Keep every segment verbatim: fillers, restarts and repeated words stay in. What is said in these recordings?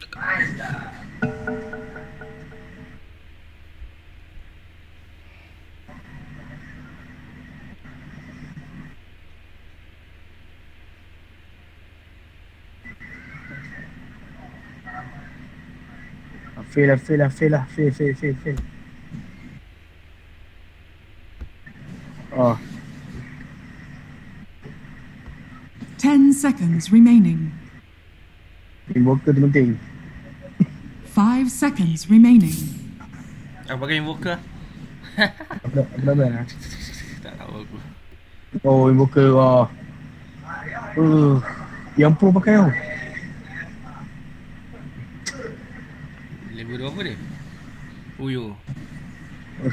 Fail lah, fail lah, fail lah, fail, fail, fail, fail. Oh. Ten seconds remaining. Invoker tu penting. Five seconds remaining. Aku pakai invoker. Apa dah, apa dah ban? Tak tahu aku. Oh, invoker. Oh. Uh, yang pro pakai tau. Level dua apa dia? Uyo. Uh.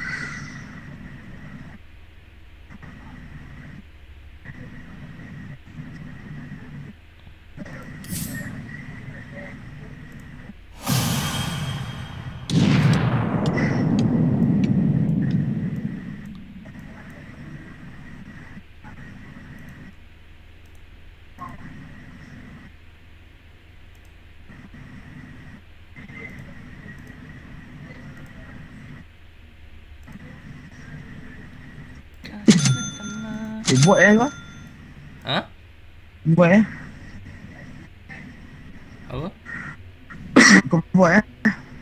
Eh, buat eh kau? Ha? Buat eh? Apa? Kau buat eh?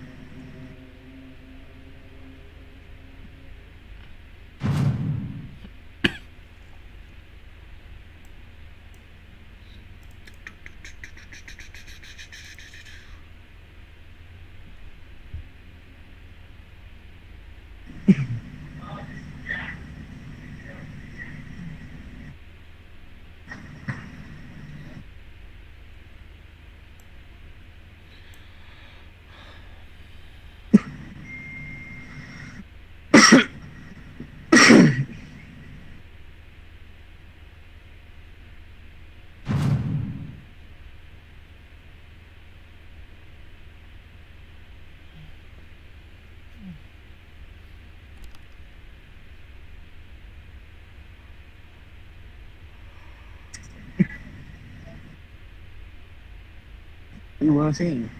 You want to sing?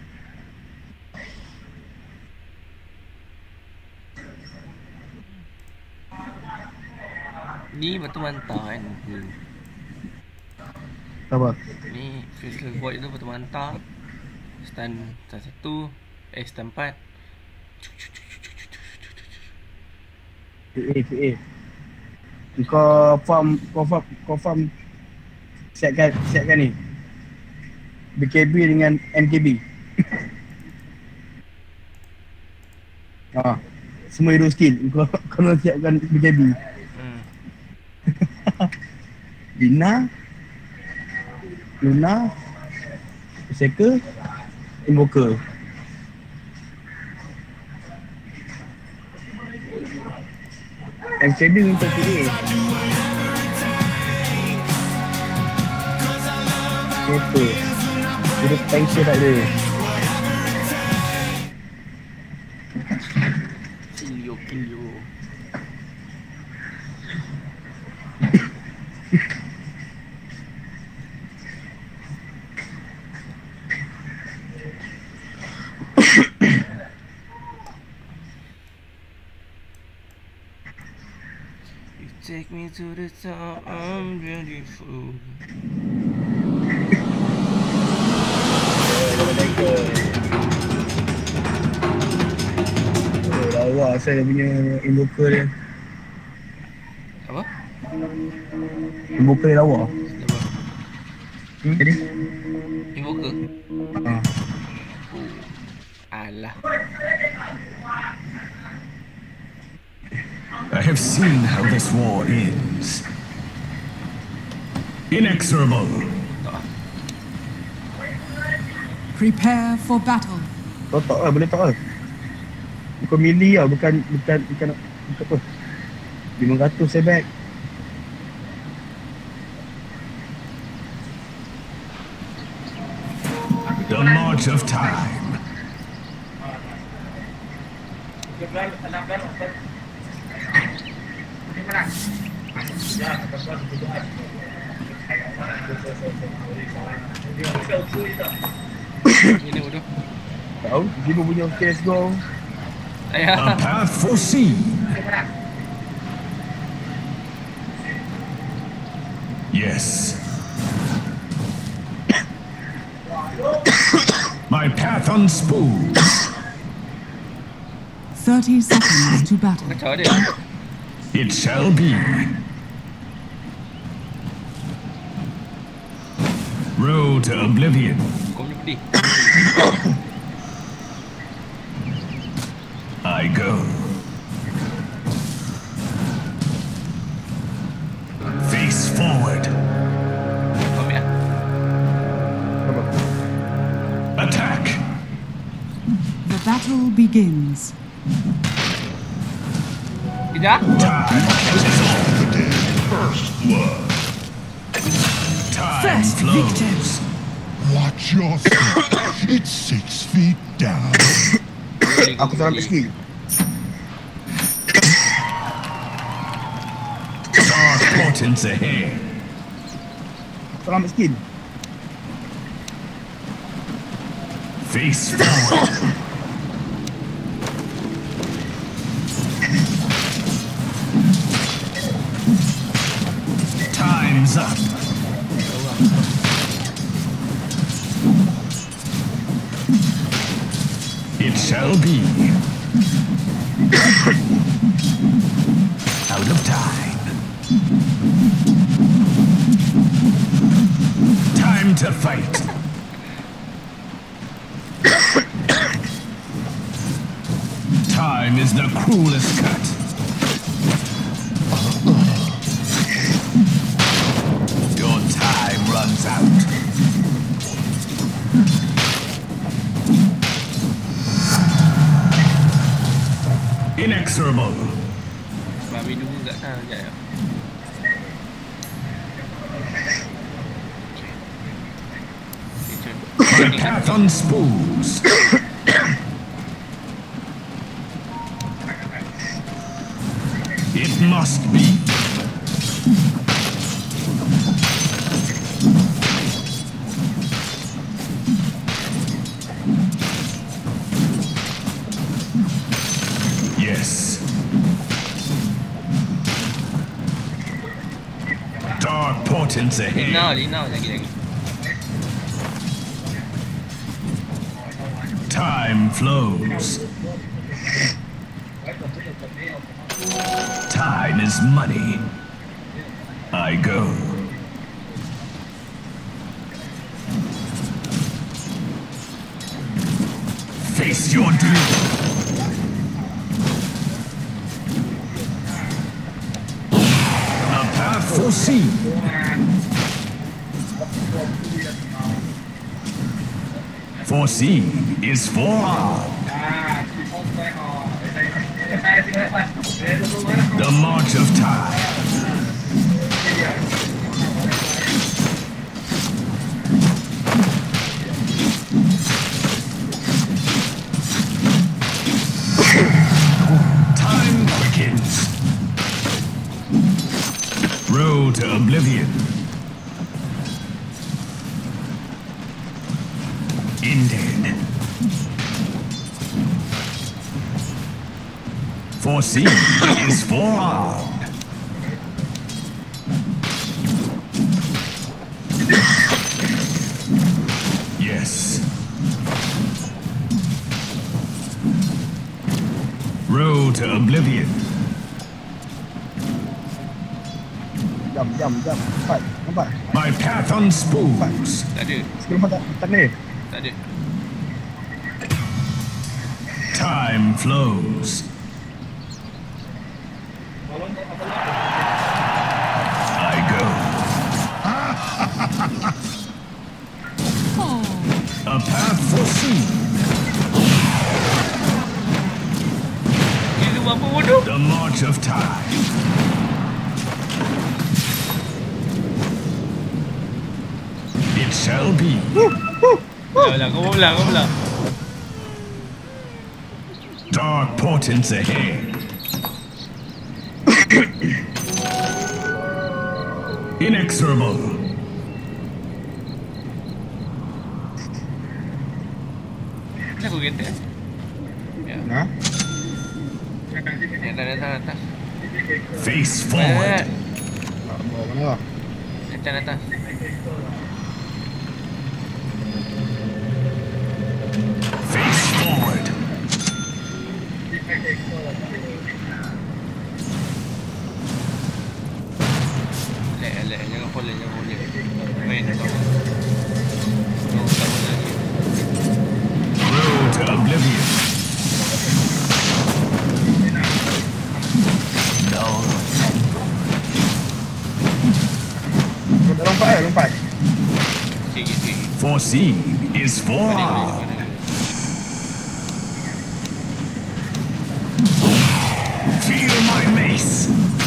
Ni batu mantap kan. Hmm. Apa? Ni physical void tu batu mantap. Stun satu, eh stun empat. P A, P A. Kau farm, kau farm, kau farm siapkan, siapkan ni B K B dengan M K B. Ah, semua hero skill kau kena siapkan B K B. Hmm. Dina, Luna, Berserker, Invoker. M K B untuk P A. Apa? Dia potential tak ada. Kill you, kill you. You take me to the top, I'm beautiful. Oh, lawa saya punya invoker dia. Apa? Invoker dia lawa. Apa? Hmm? Jadi? Invoker? Ha. Oh. Alah. I have seen how this war ends. Inexorable. Tak. Prepare for battle. Kau tak lah, boleh tak lah. Bukan melee lah, bukan, bukan, bukan, bukan apa. lima ratus saya back. The march of time. Ini bodoh. tahu. Tiba punya okay, let's go. A Ayah. path foreseen. Yes. My path unspooled. thirty seconds to battle. Kacau dia. It shall be. Road to oblivion. Kau punya pedih. I go. Face forward. Kau ambil lah. Apa? Attack. The battle begins. Kejap. Time catches all. First blood. Time First victim. flows. Watch your step. It's six feet down. Aku tak ambil skill. Dark portents ahead. Tak ambil skill. Face forward. Time's up. It shall be. Out of time. Time to fight. Time is the cruelest cut. Your time runs out. Inexorable. Babi dulu kat sana sekejap ya. My path unspools. It must be. Yes. Dark portents ahead. Lina, Lina lagi lagi. Time flows. Time is money. I go. Face your doom. A path foreseen. Foreseen is forearmed. The march of time. Time quickens. Road to oblivion. Ended. Foreseen is forearmed. Yes. Road to oblivion. Jam, jam, jam. Cepat. Nampak? My path unspools. Tak ada. Skill nampak tak? Tak ada. Tak ada. Time flows. I go. A path foreseen. Gila apa bodoh? The march of time. It shall be. Belah belah, kau belah, kau belah. Dark portents ahead. Inexorable. Kenapa kereta? Ya. Ha? Yang datang datang atas. Face Eh, forward. Tak bawa mana lah. datang atas. Face forward. Lek, lek, jangan follow, jangan follow. Main kat bawah. Oh, tak boleh lagi. Road to oblivion. No. Kau tak lompat eh, lompat. Sikit, sikit. Foreseen is Balik, balik, forearmed. balik. Feel my mace.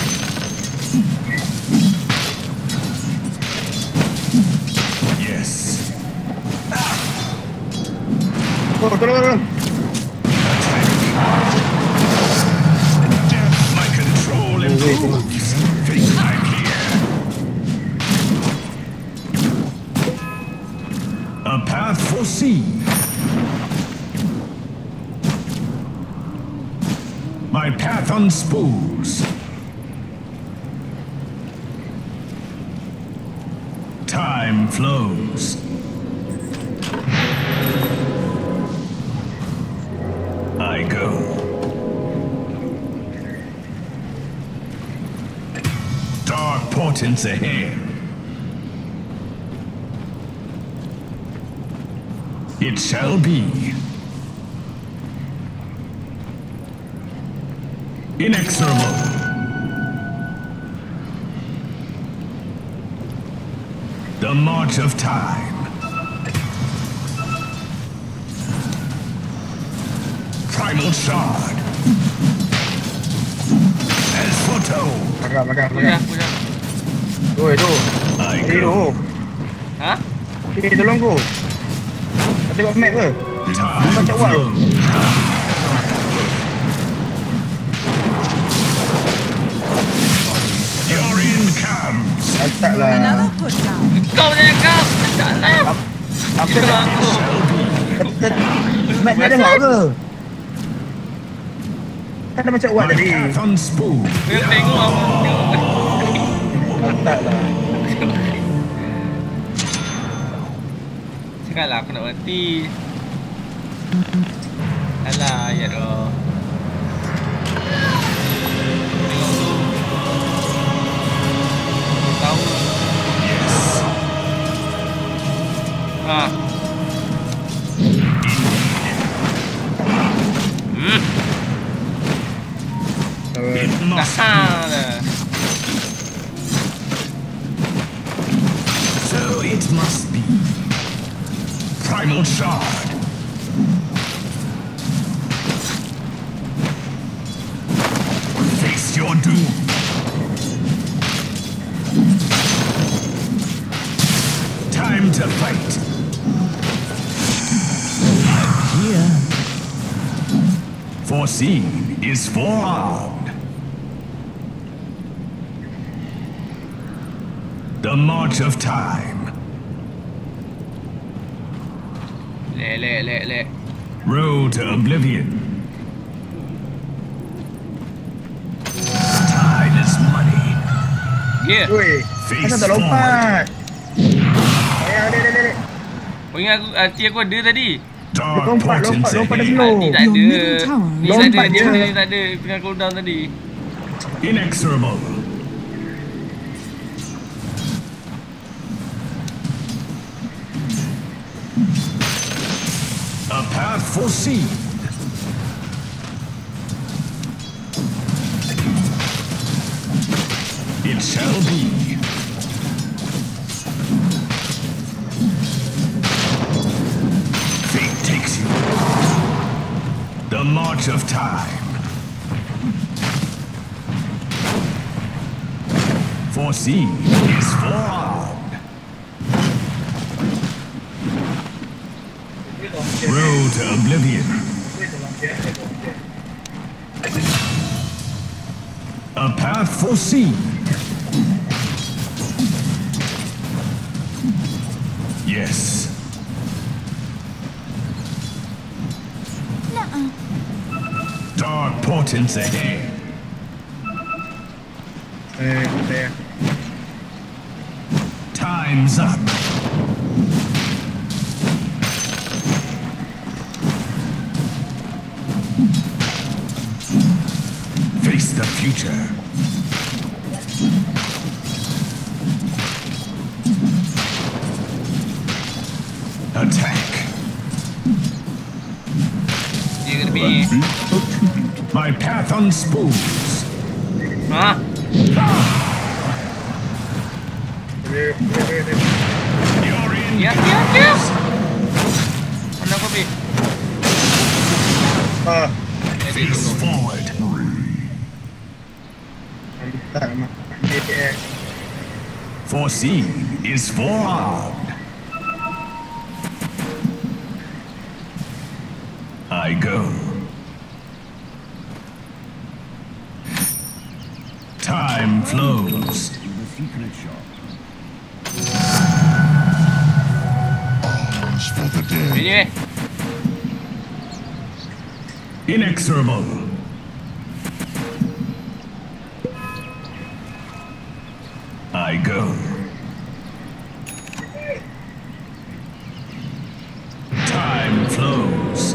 Yes. Oh, tolong, tolong. Death my control improves. Think I'm here. A path foreseen. My path unspools. Time flows. I go. Dark portents ahead. It shall be. Inexorable. The march of time. Primal shard. As foretold, Belakang, belakang, Punya, belakang. punya. Oi, tu. I Eh, tu. go. Ha? Eh, tolong ku. Kau tengok map ke? Time Macam what? flows. You're in camps. Tak lah. Another put down. Kau jangan kau. Tak lah. Apa Itu dah? aku. Map nak tengok ke? Kan dah macam what My tadi? path unspooled. Dia tengok apa. Tak lah. Cakap lah aku nak mati. Alah, ayat doh. Tengok tu. Tahu. Yes. Ha. Hmm. It must Dah dah. So it must be. Primal shard. Face your doom. Time to fight. I'm here. Foreseen is forearmed. The march of time. Lek, lek, lek, lek. Road to oblivion. Time is money. Ya. Oi, Face kenapa tak lompat? Eh, ada, ada, ada. Kau ingat aku, hati aku ada tadi. Dark Lompat, portents lompat, lompat dah ahead. slow. Hati tak Your ada. middle tower Ni is tak ada, lompat dia je. ni tak ada. Tengah cooldown tadi. Inexorable. A path foreseen. It shall be. Fate takes you. The march of time. Foreseen is forearmed. Road to oblivion. A path foreseen. Yes. Dark portents ahead. Eh, saya. Time's up. Face the future. Attack. Dia kena pergi. My path unspools. Ha? Dia, dia, dia, dia. You're in. Ya, ya, ya. Mana kau pergi? Ah, Eh, dia Face dulu. forward. tak mak. Dia, dia. Foreseen is forearmed. I go. Time flows. Arms for the dead. Sini weh. Inexorable. I go. Time flows.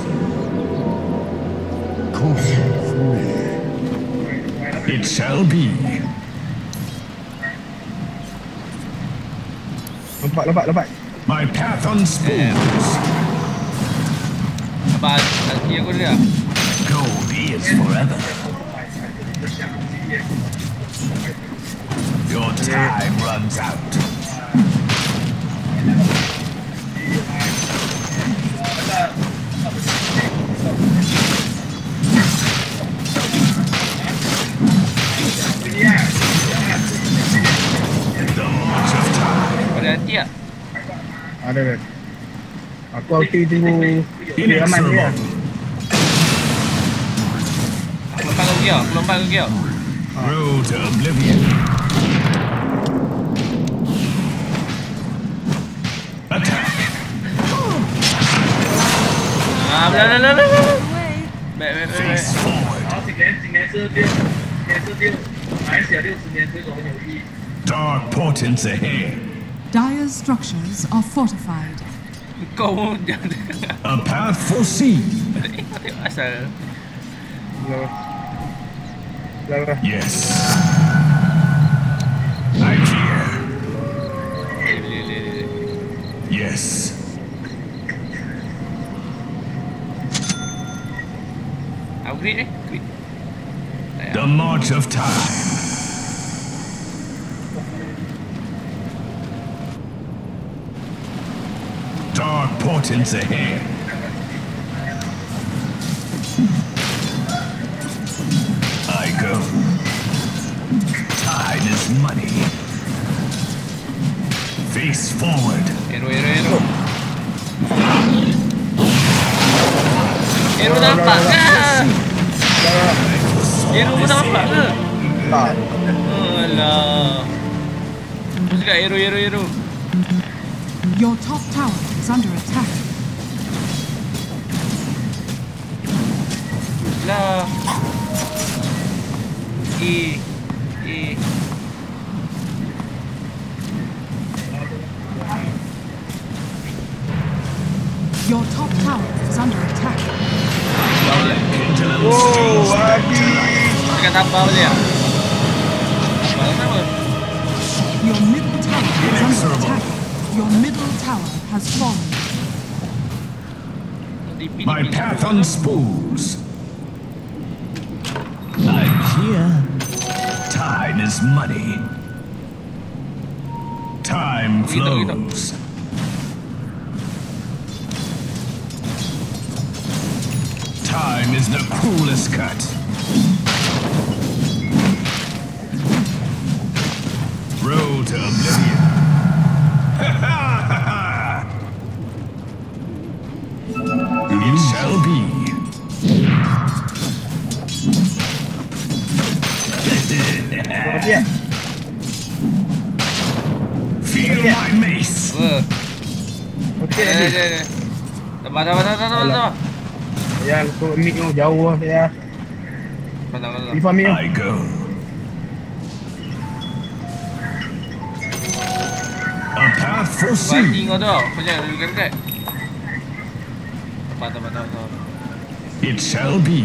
Coffee for me. It shall be. Lompat, lompat, lompat. My path unspools. Abang, nanti aku dia. Gold is forever. Your time runs out. The march of time. Ada nanti tak? Ada kan. Aku ulti tunggu dia aman dia. Inexorable. Aku lompat kau pergi tau. Aku lompat kau pergi tau. Road to oblivion. Attack. Ah, belah, belah, belah, belah. Baik, baik, baik, baik. Face forward. Dark portents ahead. Dire's structures are fortified. Kau pun dia. A path foreseen. Eh, kau tengok asal. Belah. Belah. Yes. I'm here. Eh, boleh, boleh, boleh. Yes. Upgrade eh? Upgrade. Tak The payah. march of time. Dark portents ahead. I go. Time is money. Face forward. Hero, hero, hero. Hero tak nampak ke? Hero pun tak nampak ke? Tak. Alah. Aku cakap hero, hero, hero. Your top tower is under attack. Lah. Eh. Eh. Your top tower is under attack. Oh, Adi. Tekan tambah boleh tak? Tambah kenapa? Your middle tower is under attack. Your middle tower has fallen. Repeat, My repeat. path unspools. I'm here. Time is money. Time Gitu, gitu. flows. Time is the cruelest cut. Road to oblivion. It shall be. Okey tak? Feel my mace. Apa? Okey Eh, Adi. eh, eh. Tambah, tambah, tambah, tambah, tambah. Ya, Ya, untuk mid tu jauh lah saya. Kau tak Ifah mid tu. I go. A path Banting foreseen. kau tu. Kau jangan dekat-dekat. Tempat, tempat, tempat, tempat. It shall be.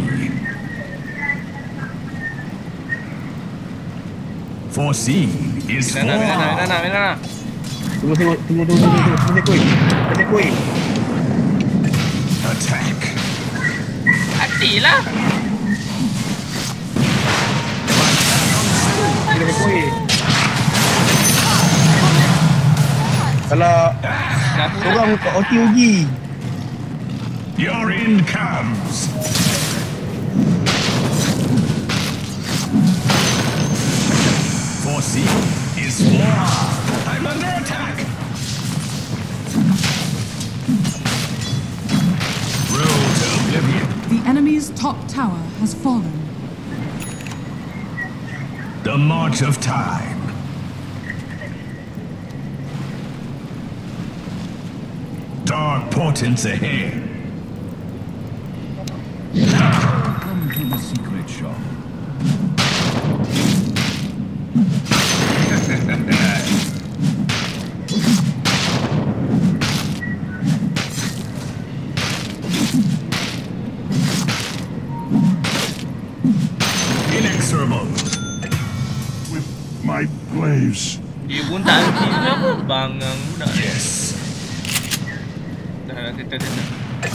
Foreseen is Bila nak, bila nak, bila foreknown. nak, bila nak. Tunggu, tunggu, tunggu, tunggu, tunggu. Tunggu kuih. Tunggu kuih. Attack. Matilah. Tunggu kuih. Kalau Dah pula. orang kat O T O G. Your end comes. Foreseen is foreknown. I'm under attack. Road to oblivion. The enemy's top tower has fallen. The march of time. Dark portents ahead. Come to the secret shop. Inexorable. With my glaives. Dia pun tak henti tu apa? Bangang budak. Yes. Dah, dah, dah, dah, dah.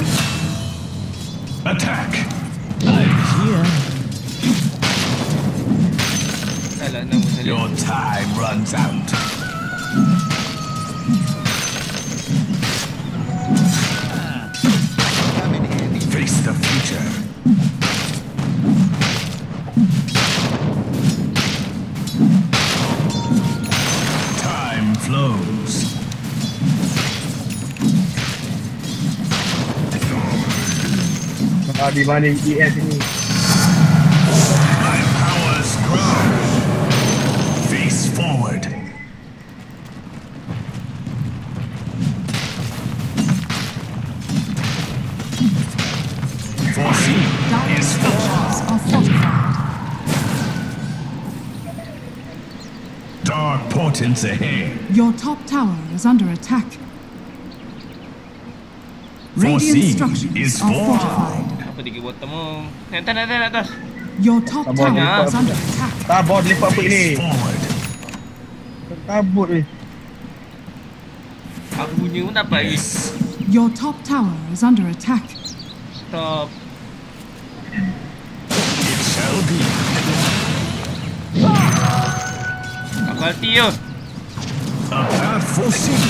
Attack. I'm here. Salah nama saya. Your time runs out. Face the future. Time flows. Ah, di mana E S ni? My powers grow. Face forward. Foreseen Dire is structures are fortified. dark portents ahead. Your top tower is under attack. Radiant Foreseen structures is are formed. fortified. Apa dia bottom tu? Naik atas, naik atas, naik atas. Your top Come on, tower lepak is apa under dah? attack. Tabut lepak apa ni? Face forward. Tabut ni. Aku punya pun tak apa lagi. Yes. Your top tower is under attack. Stop. It shall be. Aku hati tu. A path foreseen.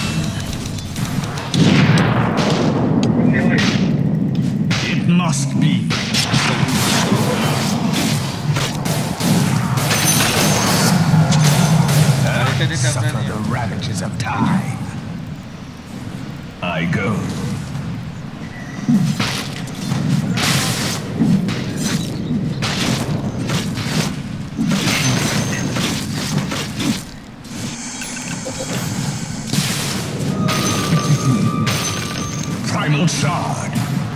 It must be. Dia dah dah Suffer dah. the ravages of time. I go. Primal shard.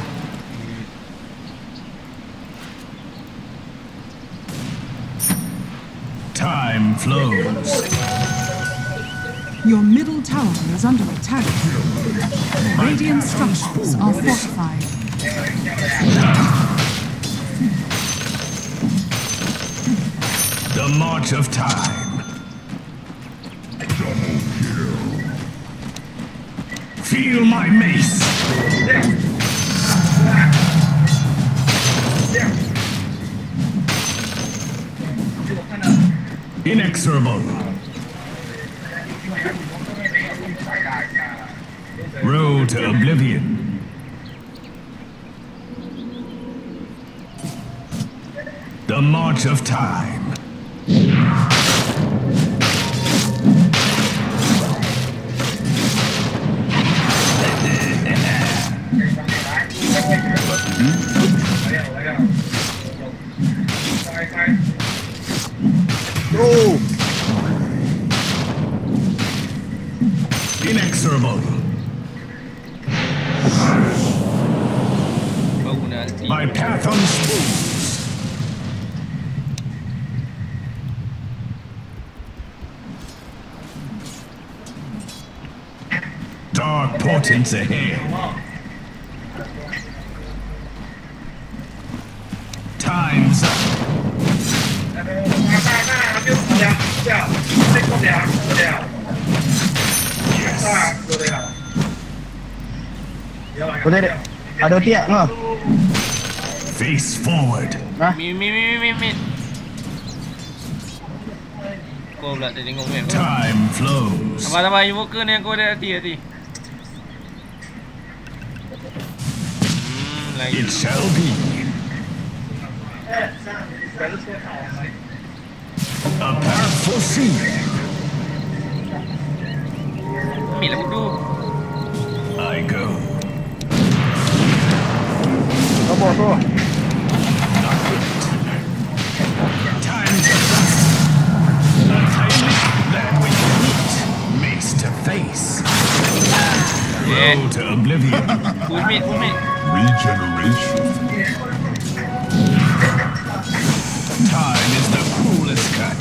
Time flows. Your middle tower is under attack. Radiant structures are fortified. The march of time. Feel my mace. Inexorable. Road to oblivion. The march of time. Oh, Baru nak hati. My My path unspoons. Dark portents ahead. Time's up. Kau tak ada? Ada tiap kau? Face forward. Ha? Mi mi mi mi mi. Kau pula tak tengok map. Time flows. Abang abang invoker ni aku ada hati hati. Hmm, lagi. It shall be. A path foreseen. Ambil lah bodoh. I go. Apa tu? Time's up. A timely that we can meet. Mace to face. Yeah. Road to oblivion. Full mid, full mid. Regeneration. Time is the cruelest cut.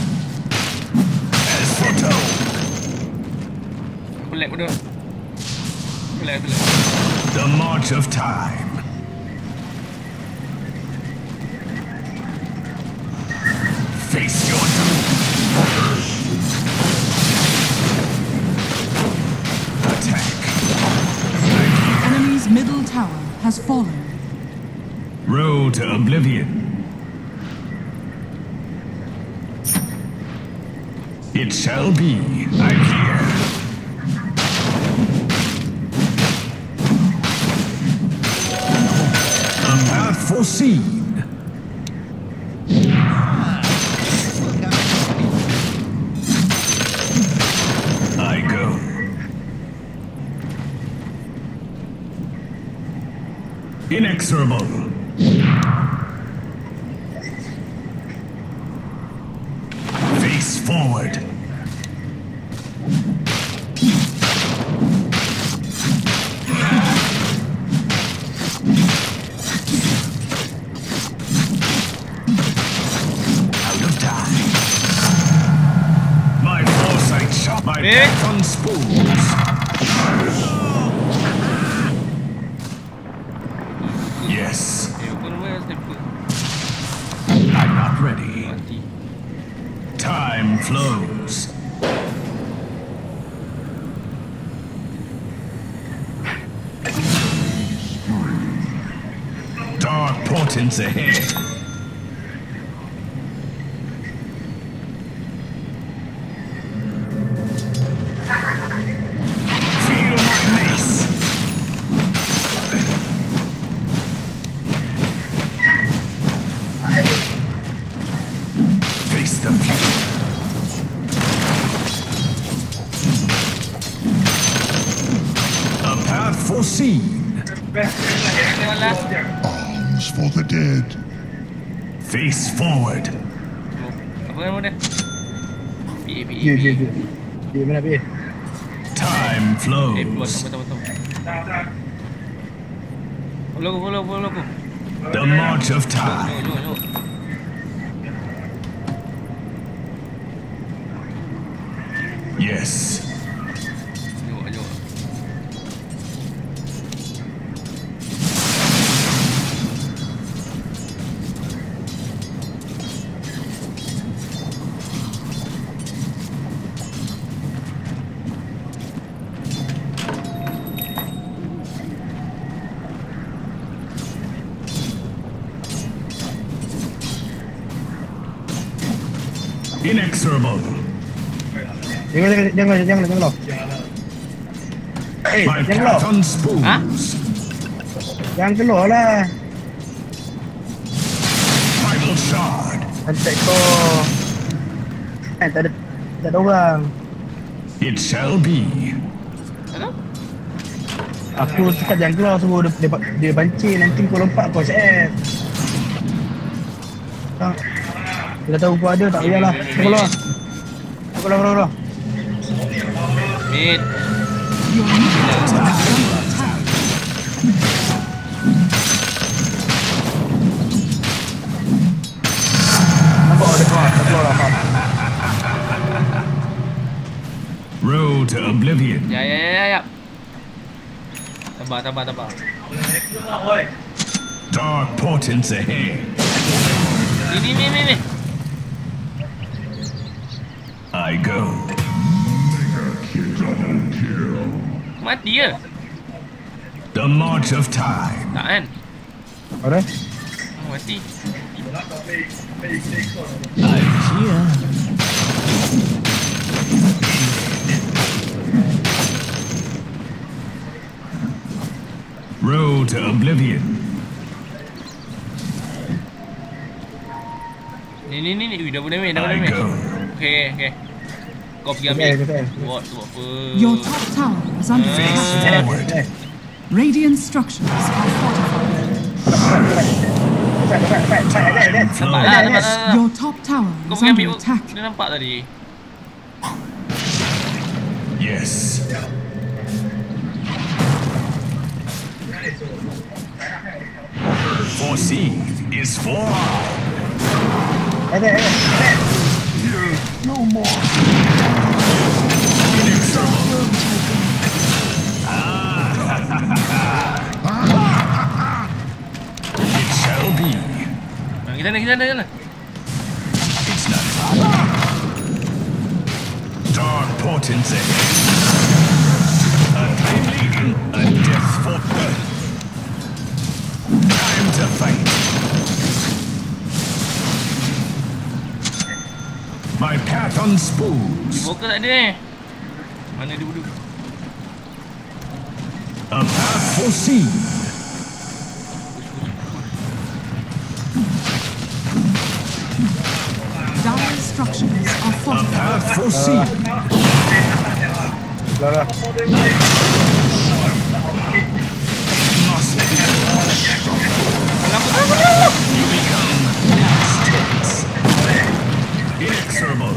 As foretold. Aku lag bodoh. Aku lag, aku lag. The march of time. Face your doom. Attack. The enemy's middle tower has fallen. Road to oblivion. It shall be. I hear. A path foreseen. I go. Inexorable. Face forward. Out of time. My foresight shot my Eh? path on spools. Yes, Eh, aku namanya stepper. I'm not ready. Mati. Time flows. Dark portents ahead. Feel my mace. Face the future. A path foreseen. Tengok last. Arms for the dead. Face forward. Apa nama dia? P A P A Ya, P. ya, ya. Dia mana pergi? Time Eh, betul flows. betul betul. Follow aku, follow, follow aku. The march of time. Jom, jom, jom. Yes. Jom, jom. Inexorable. Jangan, jangan, jangan, jangan, jangan loh. Eh, My jangan path loh. on spools. Jangan keluar lah. Final shard. Attack kau. Eh, tak ada, tak ada orang. It shall be. Hello? Aku cakap jangan keluar, suruh dia, dia, dia pancing, nanti kau lompat kau C F. Tak. Kita tahu kau ada, tak payahlah. Kita keluar. Kita keluar, keluar, keluar. Mid. Your middle tower is under attack. Road to oblivion. Ya, ya, ya, ya, ya. Sabar, sabar, sabar. Dark portents ahead. Ni, ni, ni, ni. I go. Mati ya? The march of time. Tak kan? Ada? Oh, mati. I'm here. Road to oblivion. Ni, ni, ni, ni. Ui, dah boleh main, dah boleh I main. go. Okay, okay. Kau pergi Okay, ambil. okay. Buat tu apa? Your top tower is under Face attack. forward. Eh, Radiant structures are fortified. Fight, fight, fight, fight, ada, ada. Nampak lah, nampak lah. Your top tower Kau is pergi under ambil. attack. Dia nampak tadi. Yes. Foreseen is for. Ada, ada, ada. No more. It shall be. Nah, kita sana, kita sana, sana. It's not far. Dark portents ahead. A timely, a death for birth. Time to fight. My path on spools. Invoker tak ada eh. Mana dia dulu? A path foreseen. Dire structures are A fortified. path foreseen. Dah, dah. Must be. You become tense. Inexorable.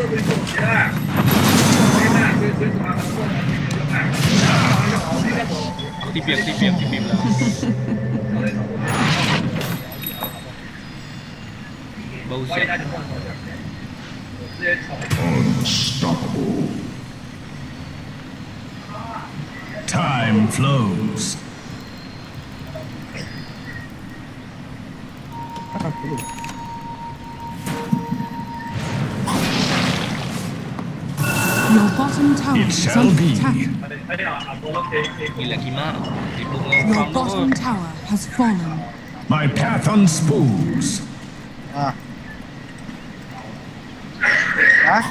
Aku tipi, aku tipi, aku tipi pula. Bau siap. Unstoppable. Time flows. Your bottom tower It is shall under be. attack. Gila kimak. Tipu dengan Your farm tu. bottom tower has fallen. My path on spools. Ah. Ah,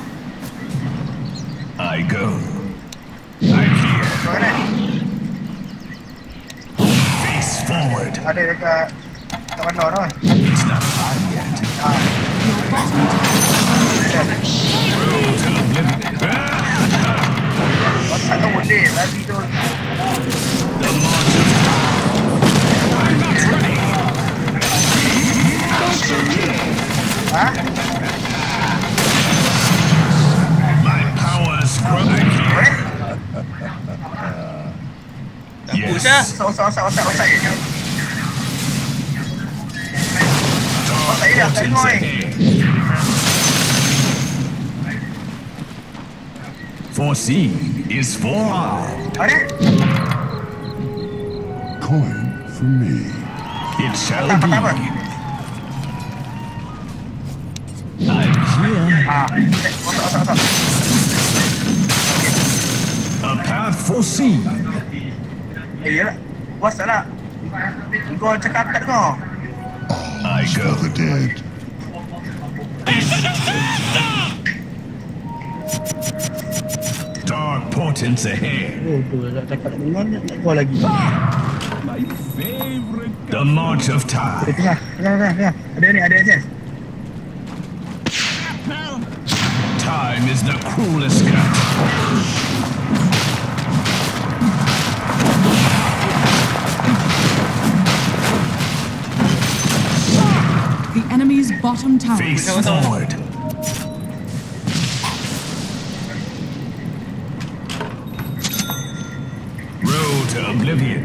I go. I'm here. kau kena. Face forward. Ada dekat kat mana tu? It's not far yet. Your bottom tower Road to oblivion. Kau tak tahu boleh tadi tu. The march of I'm not ready. Ah, My powers grow here. Dah push lah. Yes. osak, osak, osak, osak, osak. Dark saya dah portents tengok, eh. ahead. Foreseen is forearmed. Ada? Coin for me. It shall Tak apa, be. tak apa. I'm here. Ah, osak, osak, osak. A path foreseen. Eh, yalah. Bos tak nak. Kau cakap kat kau. I For go. the dead. Dark portents ahead. Oh, tu nak cakap dengan nak kau lagi. The march of Eh, time. tengah, tengah, tengah, tengah. Ada ni, ada access. Time is the cruelest cut. The enemy's bottom tower Face Betul, betul. forward. Road to oblivion.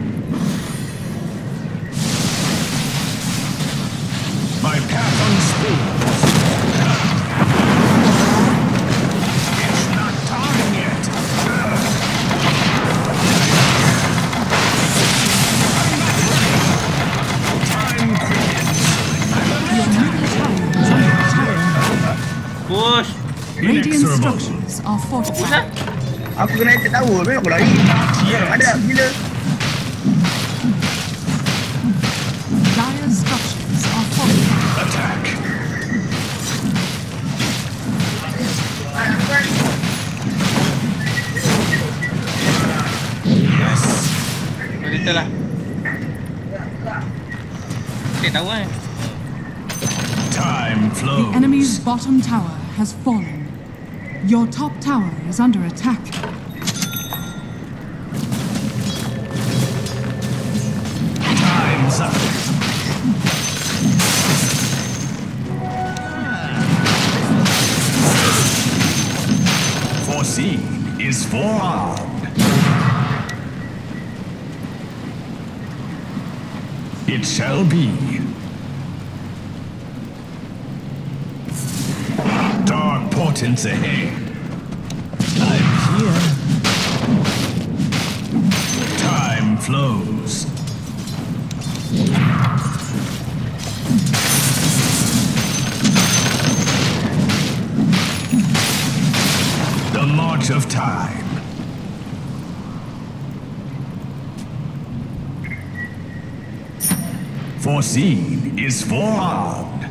My path on spools. It's not time yet. Inexorable. structures are Pusat. fortified. Aku kena attack tower, memang aku lari. Ada gila. Dire structures are fortified. Attack. Yes. Cerita lah. Okay, tahu kan? Time The flows. enemy's bottom tower has fallen. Your top tower is under attack. Time's up. Foreseen is forearmed. It shall be. Dark portents ahead. I'm here. Time flows. The march of time. Foreseen is forearmed.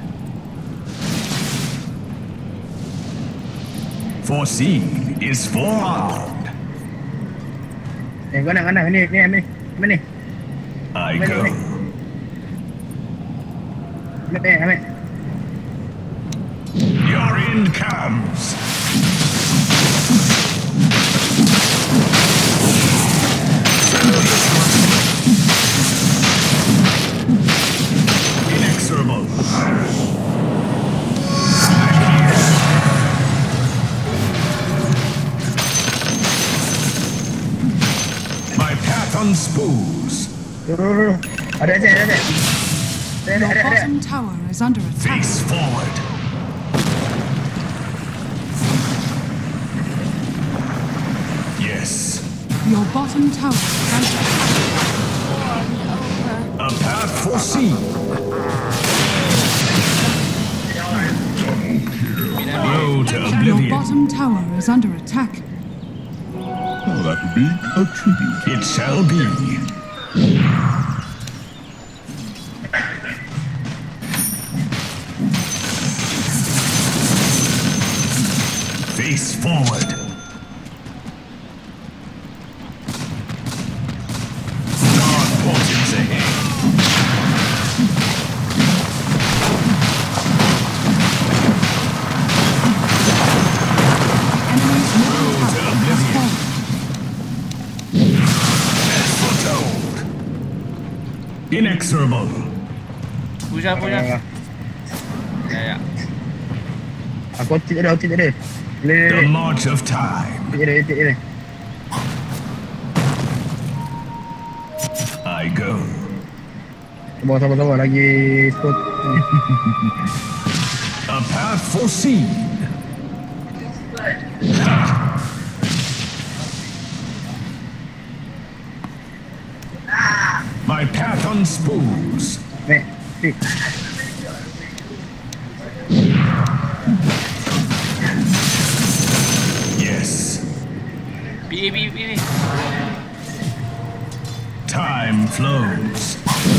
Foreseen is forearmed. Eh, kau nak mana? Ni, ni, ni. Mana ni? I go. Ambil, ambil, ambil. Your end comes. Inexorable. My path unspoons. Turun, turun. Ada attack, ada attack. Ada, Your ada, ada. bottom tower is under attack. Face forward. Yes. Your bottom tower is under attack. A path foreseen. Road to Your oblivion. bottom tower is under attack. Oh, that would be a tribute. It shall be. Face forward. Dark portents ahead. Enemy's middle Road to tower has oblivion. fallen. As foretold. Inexorable. Push lah, push lah. Ah, Ya, ya. Aku ulti tak ada, ulti tak ada. Boleh, boleh, The boleh. march of time. Ulti tak ada, ulti tak ada. I go. Sabar, sabar, sabar. Lagi spot. A path foreseen. My path unspoons. Nek, pick. Yes. P A, P A, P A ni. Time flows.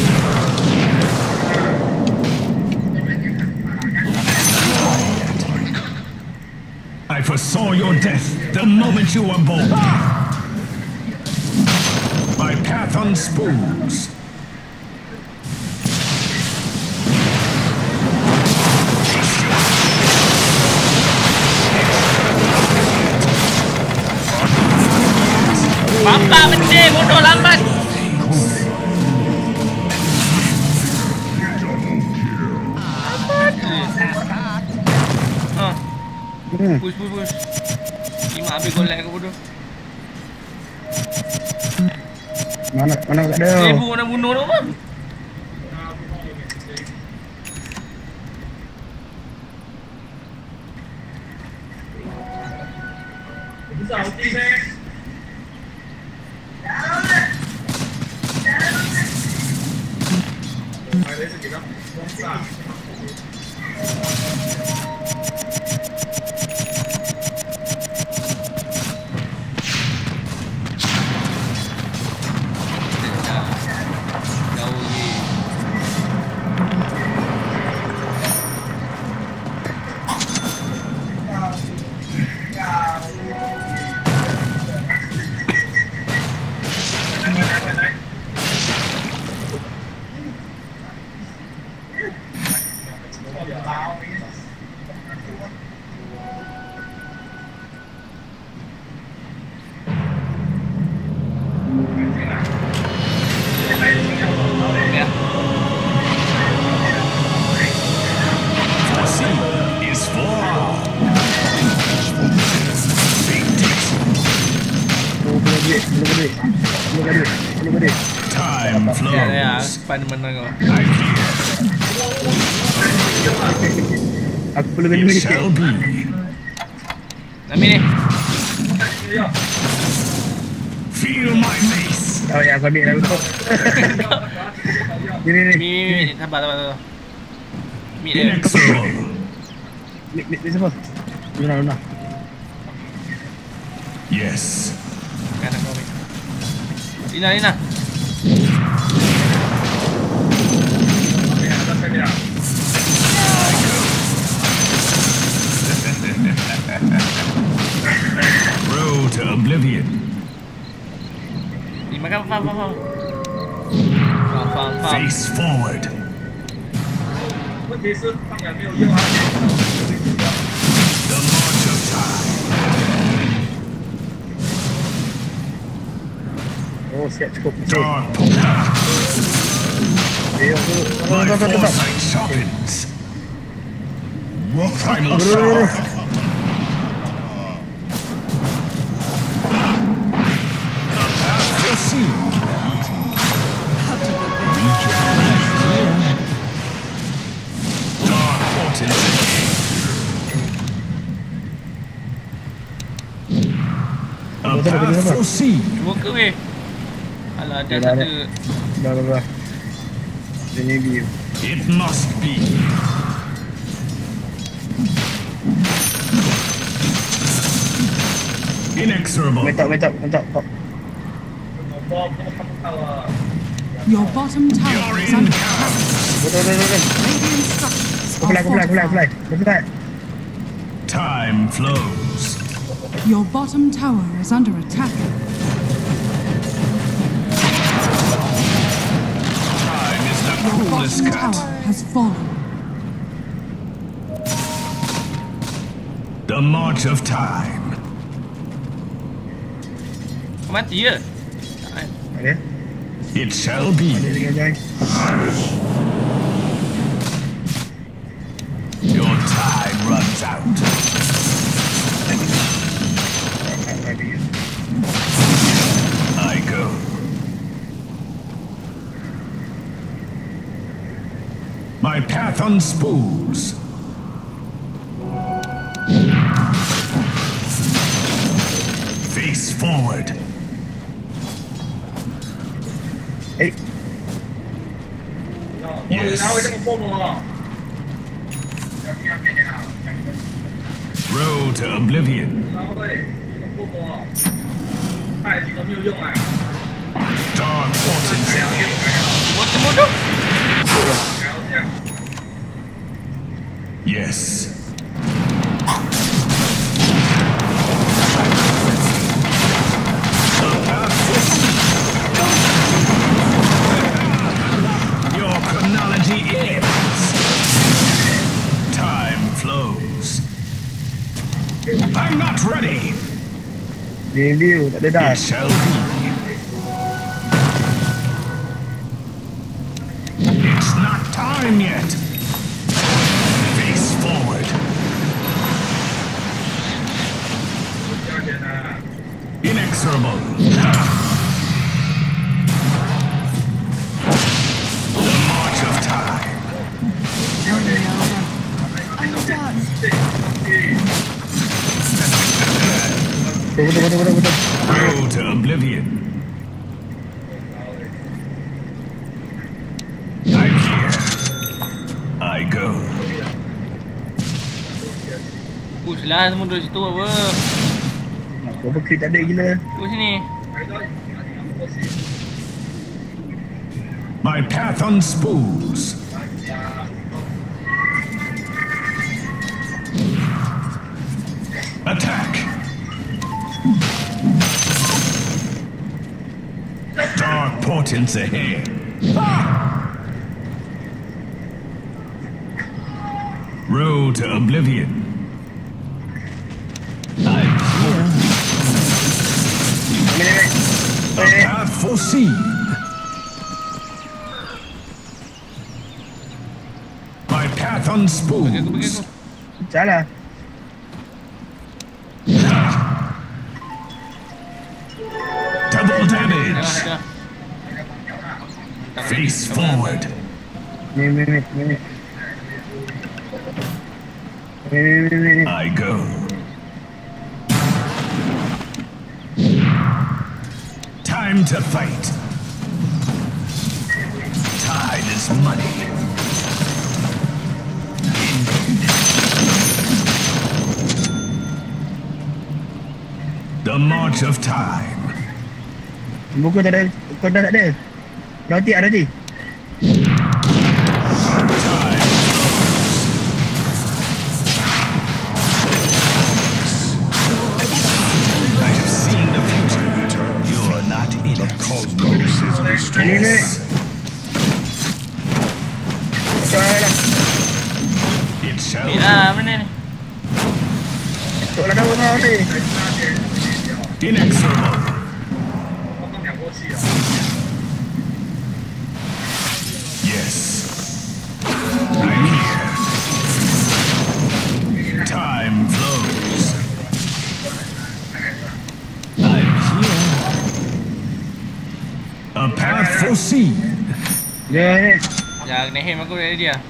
I foresaw your death the moment you were born. My path unspoons. Bapak benda bodoh lambat. Ah, Hmm. push, push, push. Lima habis golek aku bodoh. Mana, mana tak ada. Seribu nak bunuh tu apa? ya, flows. pan menang kau. I hear. Aku perlu It duit. shall be. Ambil ni. Feel my mace. Oh ya, aku ambil dah untuk. Ni ni ni. Mi, mi, mi, sabar, sabar, sabar. Mi dia. Inexorable. Ni ni ni siapa? Luna Luna. Yes. Kanan kau ambil. Lina, Lina. Road to oblivion. Ni makan, faham, faham, faham. Faham, faham, faham. Face forward. The march of time. Oh, siap cukup. Okey. Dark polar. Eh, aku. My Tengok, tengok, tengok. foresight sharpens. Primal Bro, bro, bro. shower. The path will see. Dark portents. A path foreseen. Dua ke weh? Alah, ada Dah, dah. satu. Dah, dah, dah. Ini view. It must be. Inexorable. Mentak, mentak, mentak. Oh. Your bottom tower You're is in under chaos. Betul, betul, betul. Radiant structures Aku fly, are aku fly, aku fly, aku fly. fortified. Betul tak? Time flows. Your bottom tower is under attack. Time is the Your cruelest bottom cut. tower has fallen. The march of time. Kau mati ke? Tak kan? Ada? It shall be. Ada dengan jai. Your time runs out. I go. My path unspools. Face forward. Eh, Yes. Road to oblivion. Dark portents ahead. Bodoh-bodoh. Yes. The path foreseen. Your chronology ends. Time flows. I'm not ready. Game view, tak ada dah. It shall be. It's not time yet. Face forward. Inexorable. The march of time. Tell me, Elder. I'm done. Betul, betul, betul, betul, betul. Road to oblivion. I'm here. I go. Push lah semua duduk situ apa. Nak berapa crit tak ada gila. Push sini. My path unspools. Attack. Dark portents ahead. Road to oblivion. I'm here. Ambil, ambil. The path foreseen. My path Bagi aku, bagi unspools. aku. Salah. Double Dah, damage. dah. Face forward. Ni ni ni ni. Ni ni ni ni. I go. Time to fight. Tide is money. The march of time. Buku tak ada. Kau dah tak ada. Roti ada di. Time. I have seen the future. You are not in it. Cosmos is Ni destroyed. ni. Salah. It shall Ni lah mana ni? Tok lah kau kau ni. be inexorable. Yes. I'm here. Time flows. I'm here. A path foreseen. Ni ni. Jangan kena hem aku dari dia.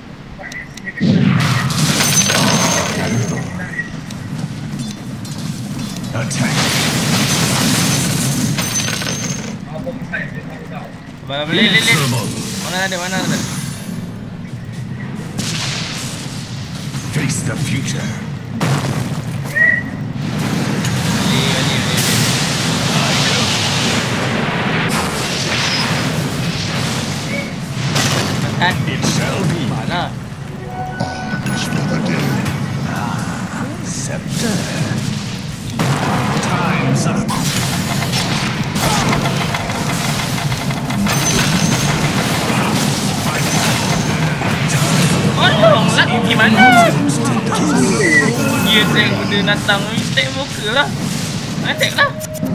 Attack. Boleh boleh boleh. Inexorable. Mana ada mana ada. Face the future. Boleh boleh boleh. I go. Kan? It shall be. Mana? Arms for the dead. Scepter. Time's up. Tolong lah gimana? Dia tank benda datang ni tank muka lah. Attack lah.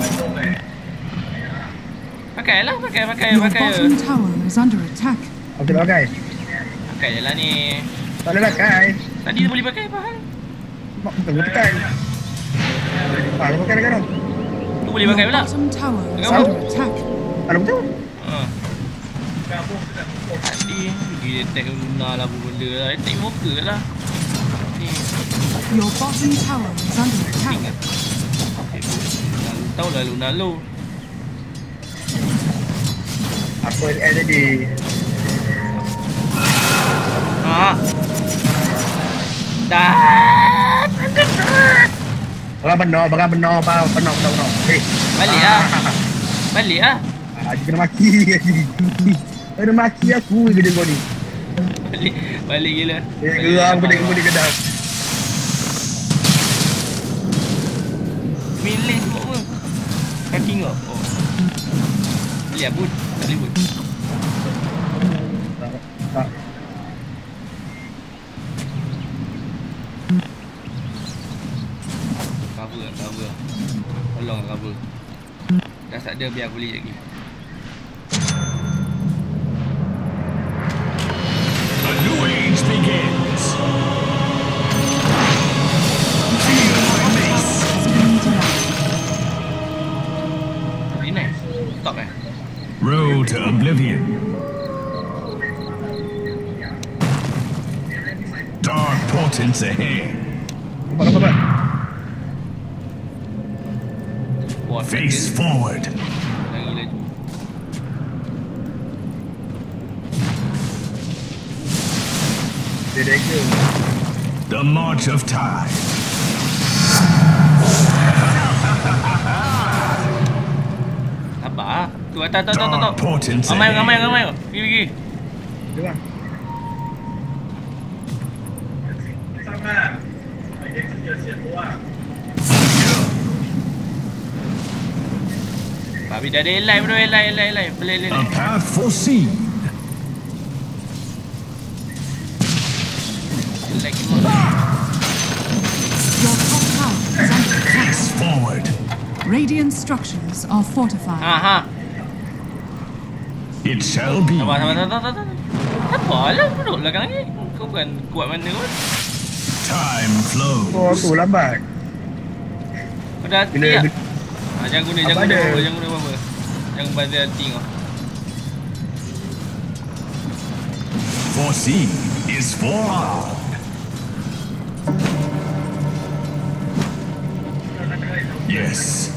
Pakai lah, pakai, pakai, Your pakai je. bottom tower is under attack. Aku tak pakai. Pakai je lah ni. Tak boleh pakai. Tadi boleh pakai apa hal? Mak betul aku tekan. Ah, aku pakai dekat tu. Tu boleh pakai Your pula. bottom tower is Tengok. under attack. Ada betul? Ha. Tadi dia attack Luna lah apa benda lah. Attack muka lah. Ni. Your bottom tower is under attack. Ingat. Tahu lah Luna low. Apa yang tadi? Ha. Dah. Barang benar, barang benar, barang benar, benar, benar. Eh. Balik lah. Balik lah. Ah, dia kena maki lagi. Kena maki aku ke dia kau ni. Balik. Balik gila. Eh, geram aku tengok dia kedap. Milih kau apa? Kaki kau? Oh. Lihat pun. Tak boleh pun. Tak. Cover lah, cover. Tolong lah cover. Dah tak ada biar aku beli lagi. A new age begins. Feel my mace. Has been denied. Very nice. Stop eh. Road to oblivion. Dark portents ahead. Nampak, nampak, nampak. Wah, Face forward. dah gila. Dia dagger. The march of time. Sabar. Tu atas, atas, atas, atas. Dark portents Ramai, ramai, ahead. ramai. Pergi, pergi. Dia bang. Tapi dah ada live bro, live, live, live. Boleh, boleh. A path foreseen. Like semua. Your top tower is under attack. Face forward. Radiant structures are fortified. Ha, ha. It shall be. Sabar, sabar, sabar, sabar, sabar. Sabarlah, duduk belakang ni. Kau bukan kuat mana pun. Time flows. Oh, tu lambat. Kau dah hati Bila, tak? bila Ha, jangan guna, Apa jangan guna ada? apa-apa, jangan guna apa-apa. Jangan bazir hati kau. foreseen is forearmed. Yes.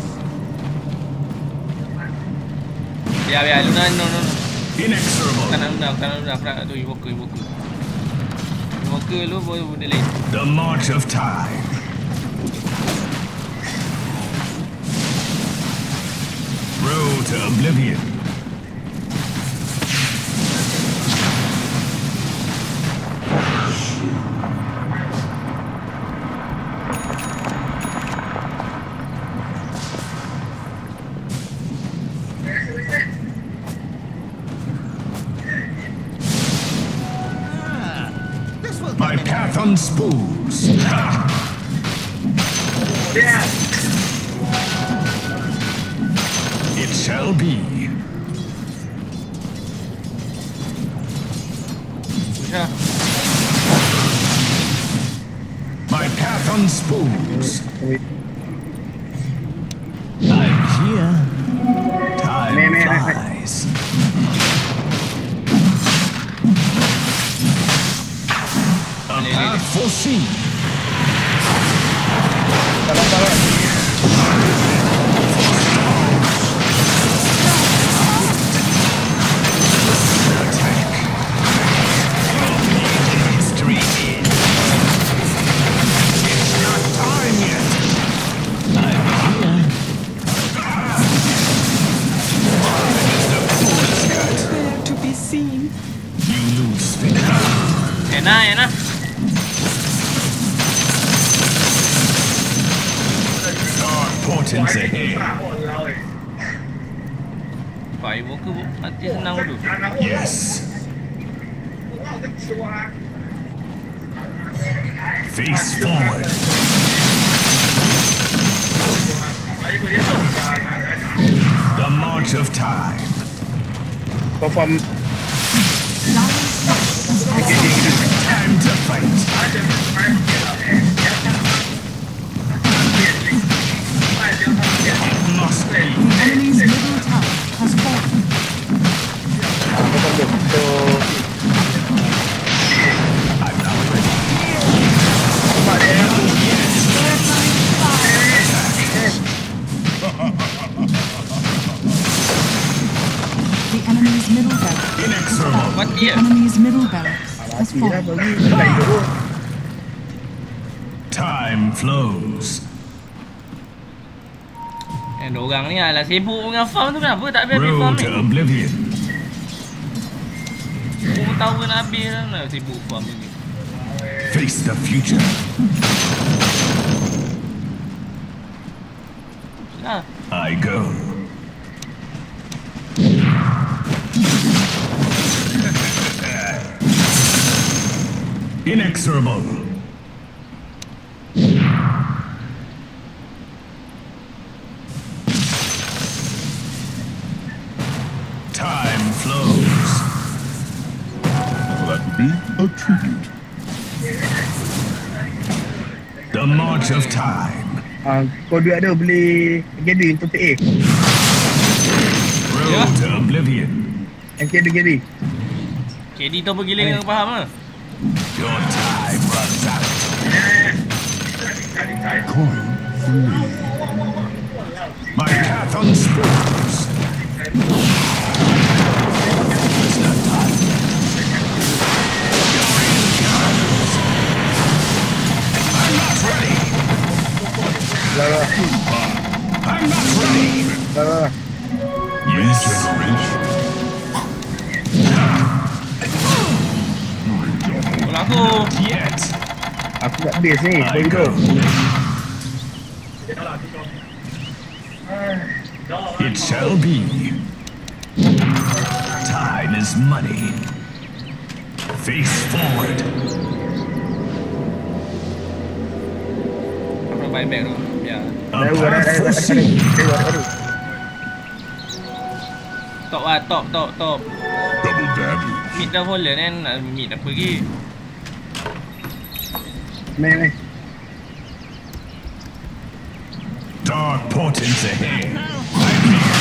Biar, biar. Luna, no, no, no. Inexorable. Kanan Luna, kanan Luna. Aku nak tu Evoker, Evoker. Evoker lu boleh benda lain. The march of time. Road to oblivion. My path unspools. It shall be. Ya. My path unspools. I'm here. Time Me, me, me, me. flies. A path foreseen. Salah, salah. History is. It's not time yet. I'm here. Where to be seen? You lose faith. Enak, enak. Dark portents ahead. Pak Evoker mati senang dulu. Yes. Face forward. The march of time. Confirm. Time to fight. It must be. Enemy's middle tower has fallen. Confirm tu. So, I'm not ready. nampak dia. The enemy's middle barracks. Inexorable. Mati The ya? enemy's middle barracks has Mati lah fallen. bagi. Lain teruk. Time flows. Yang orang ni alah sibuk dengan farm tu, kenapa tak habis-habis farm Road ni? to oblivion. Aku tahu kan habis lah nak sibuk farm ni. Face the future. Lah. I go. Inexorable. Time flows. That would be a tribute. The march of time. Ah, kau duit ada beli Gedi untuk T A. Road to oblivion. Yang Gedi Gedi. K D tu pergi lagi, aku faham lah. Your time runs out. Coin for me. My path unspools. It's not time. You're in guns. I'm not ready. Lara, I'm not ready. Lara. Yes. Regeneration. Kalau aku, Yet. Aku kat base ni. I Boleh go. hidup. It shall be. Time is money. Face forward. aku nak buy back tu. Ya. A Dah, dah, dah, path dah, dah, dah, foreseen. dah, dah, dah. Top lah, top, top, top. Double damage. Mid dah fallen kan, nak mid apa lagi? Main, main. Dark portents ahead.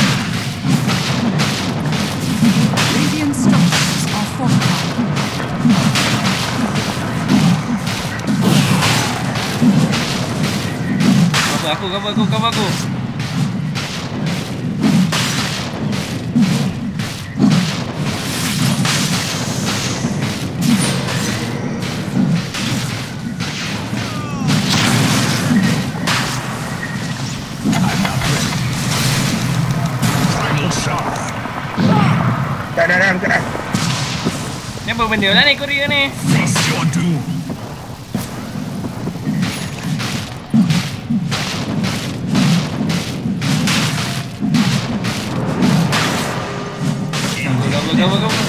Radiant structures are fortified. aku, cover aku, cover aku. Tak ada dah, bukan dah. Ni apa benda lah ni Korea ni? Face your doom. Cover, cover, cover.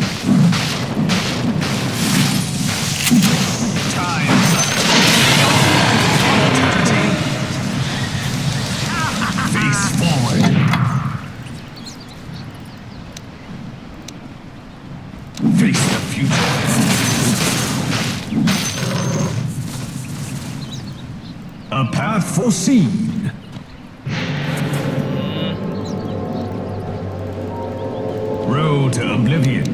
Time's up. Face forward. Face the future. A path foreseen. Road to oblivion.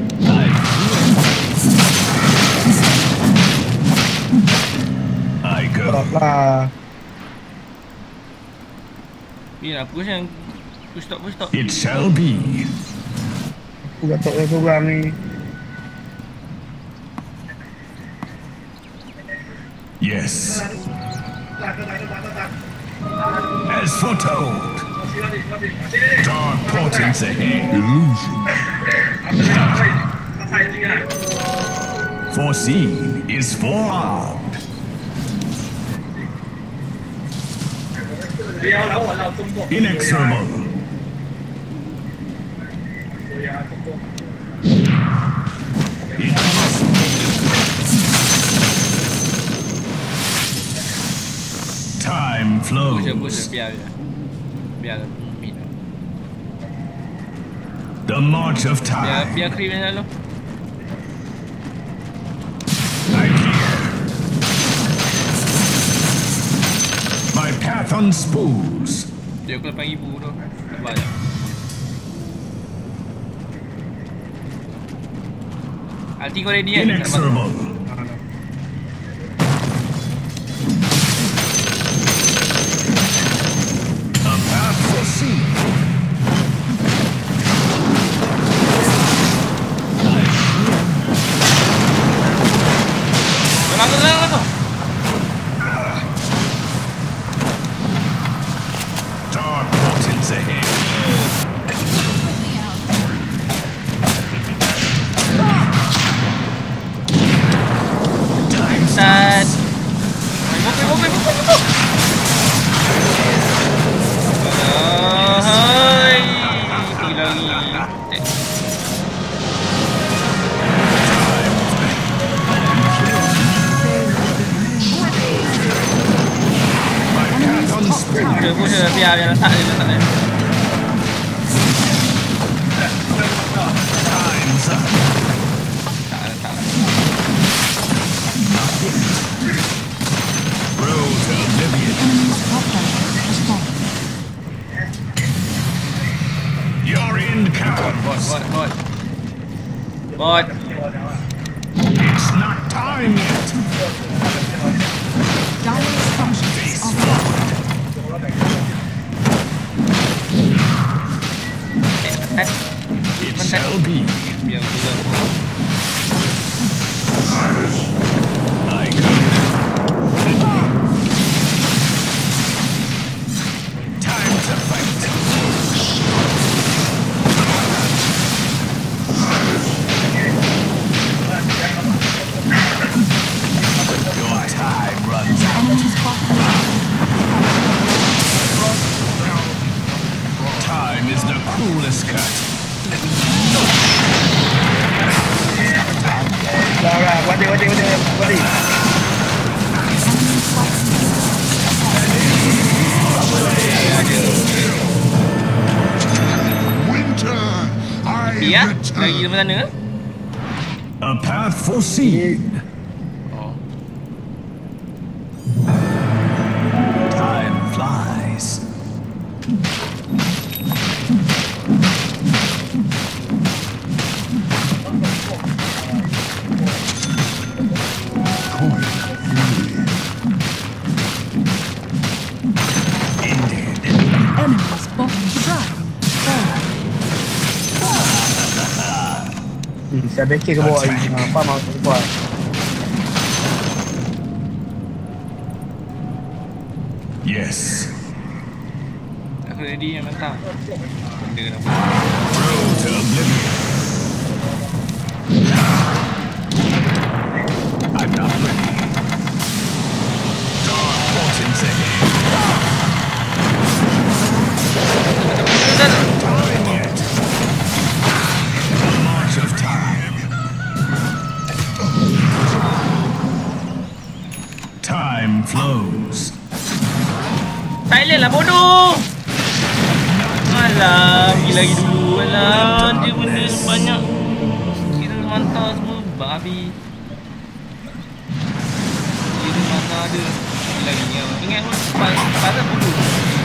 I go. Stop lah. Ni nak push yang push stop, push stop. It shall be. Aku gatok dah seorang ni. Yes. As foretold. Dark portents ahead. Illusion. Foreseen is forearmed. Inexorable. Time Push je, push je, flows. biar je. Biar min. The march of Biar time. biar creep yang lalu. I hear. My path unspools. Dia aku lapan ribu tu. Sabar je. Alti kau ready kan? Inexorable. A path foreseen. Tolong aku, tolong aku. Dark portents ahead. Time Sat. Bokeh, bokeh, bokeh, bokeh. Hai. Gila lagi. my path unspools. Push je, push je. Biar, biar letak dia, letak dia. Time's up. Tak, letak. Road to oblivion. Enemy's top tower has fallen. Your end comes. Bot, bot, bot. Bot. It's not time yet. Dire's functions Face are forward. Eh, It shall be. biar aku dulu. I go. Time to fight. Your time runs out. enemy's bottom Time is the cruelest cut. Dah lah, balik, balik, balik, balik. Winter, I Iya, lagi return. di sana. A path foreseen. Oh. Time flies. Coin fury. Dah backing ke bawah lagi. Ha, farm aku ke bawah. Yes. Aku ready yang mantap. Benda kenapa? Roll to oblivion. I'm not ready. Dark fortunes ahead. Time yet. The march of time. Time flows. Silent lah bodoh. Alah, pergi lagi dulu. Alah, dia benda banyak. Kira mantap semua babi. Kira mana ada. Pergi lagi ni. Ingat pun pasal bodoh.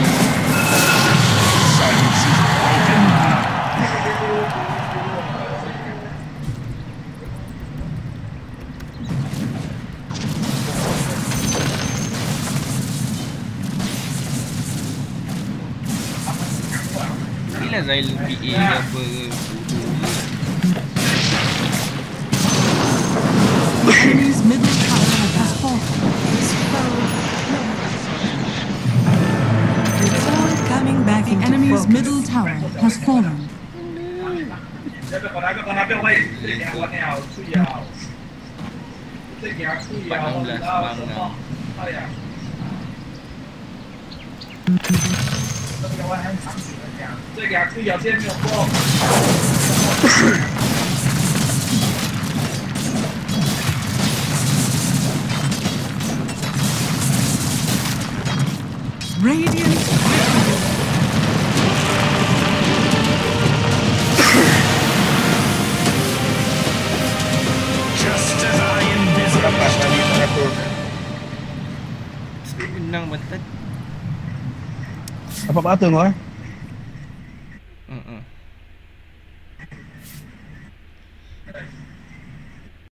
Bila Zail P A ke apa The enemy's middle tower has fallen. It's all coming back. The enemy's middle tower has fallen. empat enam belas bang. Radiant. Just as I envisaged. Menang bantat. Dapat beratur kau eh?